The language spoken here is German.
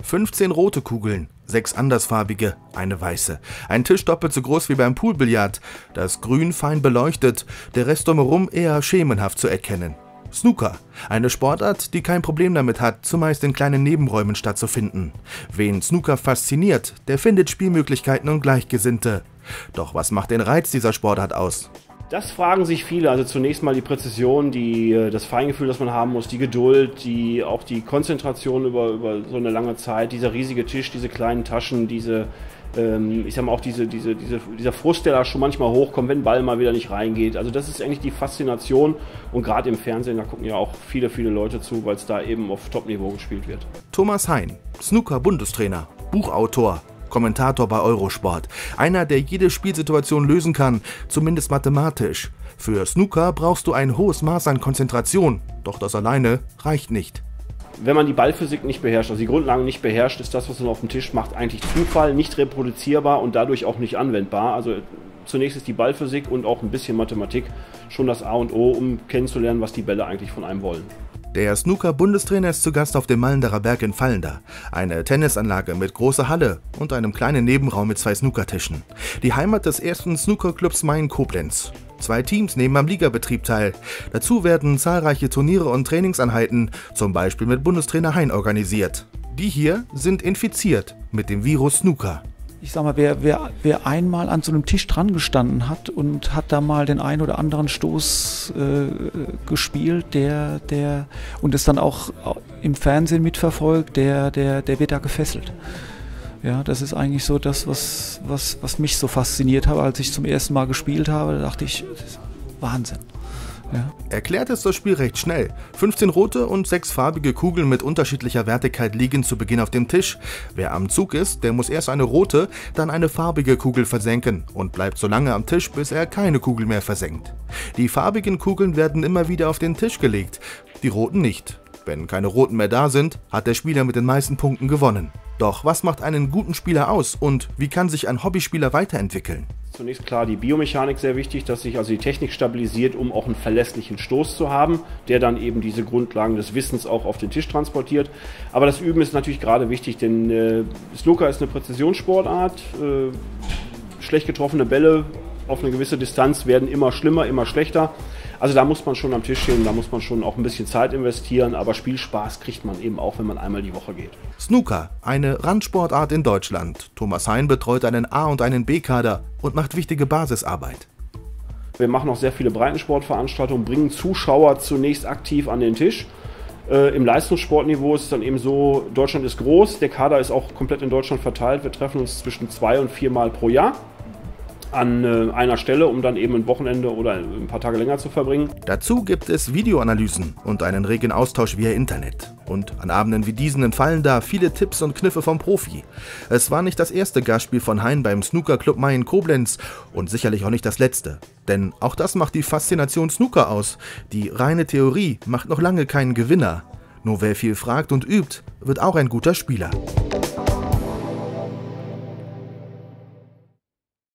15 rote Kugeln, 6 andersfarbige, eine weiße. Ein Tisch doppelt so groß wie beim Poolbillard, das Grün fein beleuchtet, der Rest drumherum eher schemenhaft zu erkennen. Snooker, eine Sportart, die kein Problem damit hat, zumeist in kleinen Nebenräumen stattzufinden. Wen Snooker fasziniert, der findet Spielmöglichkeiten und Gleichgesinnte. Doch was macht den Reiz dieser Sportart aus? Das fragen sich viele. Also zunächst mal die Präzision, das Feingefühl, das man haben muss, die Geduld, auch die Konzentration über so eine lange Zeit, dieser riesige Tisch, diese kleinen Taschen, ich sag mal auch dieser Frust, der da schon manchmal hochkommt, wenn ein Ball mal wieder nicht reingeht. Also das ist eigentlich die Faszination, und gerade im Fernsehen, da gucken ja auch viele Leute zu, weil es da eben auf Top-Niveau gespielt wird. Thomas Hein, Snooker-Bundestrainer, Buchautor, Kommentator bei Eurosport. Einer, der jede Spielsituation lösen kann, zumindest mathematisch. Für Snooker brauchst du ein hohes Maß an Konzentration, doch das alleine reicht nicht. Wenn man die Ballphysik nicht beherrscht, also die Grundlagen nicht beherrscht, ist das, was man auf dem Tisch macht, eigentlich Zufall, nicht reproduzierbar und dadurch auch nicht anwendbar. Also zunächst ist die Ballphysik und auch ein bisschen Mathematik schon das A und O, um kennenzulernen, was die Bälle eigentlich von einem wollen. Der Snooker-Bundestrainer ist zu Gast auf dem Mallenderer Berg in Vallendar. Eine Tennisanlage mit großer Halle und einem kleinen Nebenraum mit 2 Snookertischen. Die Heimat des ersten Snookerclubs Main-Koblenz. 2 Teams nehmen am Ligabetrieb teil. Dazu werden zahlreiche Turniere und Trainingseinheiten, zum Beispiel mit Bundestrainer Hein, organisiert. Die hier sind infiziert mit dem Virus Snooker. Ich sag mal, wer einmal an so einem Tisch dran gestanden hat und hat da mal den einen oder anderen Stoß gespielt, und es dann auch im Fernsehen mitverfolgt, der wird da gefesselt. Ja, das ist eigentlich so das, was mich so fasziniert hat, als ich zum ersten Mal gespielt habe. Da dachte ich, das ist Wahnsinn. Ja. Erklärt ist das Spiel recht schnell. 15 rote und 6 farbige Kugeln mit unterschiedlicher Wertigkeit liegen zu Beginn auf dem Tisch. Wer am Zug ist, der muss erst eine rote, dann eine farbige Kugel versenken und bleibt so lange am Tisch, bis er keine Kugel mehr versenkt. Die farbigen Kugeln werden immer wieder auf den Tisch gelegt, die roten nicht. Wenn keine roten mehr da sind, hat der Spieler mit den meisten Punkten gewonnen. Doch was macht einen guten Spieler aus und wie kann sich ein Hobbyspieler weiterentwickeln? Zunächst klar die Biomechanik sehr wichtig, dass sich also die Technik stabilisiert, um auch einen verlässlichen Stoß zu haben, der dann eben diese Grundlagen des Wissens auch auf den Tisch transportiert. Aber das Üben ist natürlich gerade wichtig, denn Snooker ist eine Präzisionssportart. Schlecht getroffene Bälle auf eine gewisse Distanz werden immer schlimmer, immer schlechter. Also da muss man schon am Tisch stehen, da muss man schon auch ein bisschen Zeit investieren, aber Spielspaß kriegt man eben auch, wenn man einmal die Woche geht. Snooker, eine Randsportart in Deutschland. Thomas Hein betreut einen A- und einen B-Kader und macht wichtige Basisarbeit. Wir machen auch sehr viele Breitensportveranstaltungen, bringen Zuschauer zunächst aktiv an den Tisch. Im Leistungssportniveau ist es dann eben so, Deutschland ist groß, der Kader ist auch komplett in Deutschland verteilt. Wir treffen uns zwischen 2 und 4 Mal pro Jahr an einer Stelle, um dann eben ein Wochenende oder ein paar Tage länger zu verbringen. Dazu gibt es Videoanalysen und einen regen Austausch via Internet. Und an Abenden wie diesen entfallen da viele Tipps und Kniffe vom Profi. Es war nicht das erste Gastspiel von Hein beim Snookerclub Main-Koblenz und sicherlich auch nicht das letzte. Denn auch das macht die Faszination Snooker aus. Die reine Theorie macht noch lange keinen Gewinner. Nur wer viel fragt und übt, wird auch ein guter Spieler.